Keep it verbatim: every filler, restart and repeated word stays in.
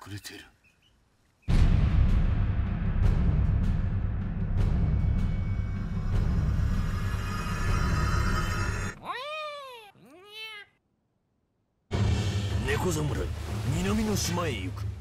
れてる。猫侍、南の島へ行く。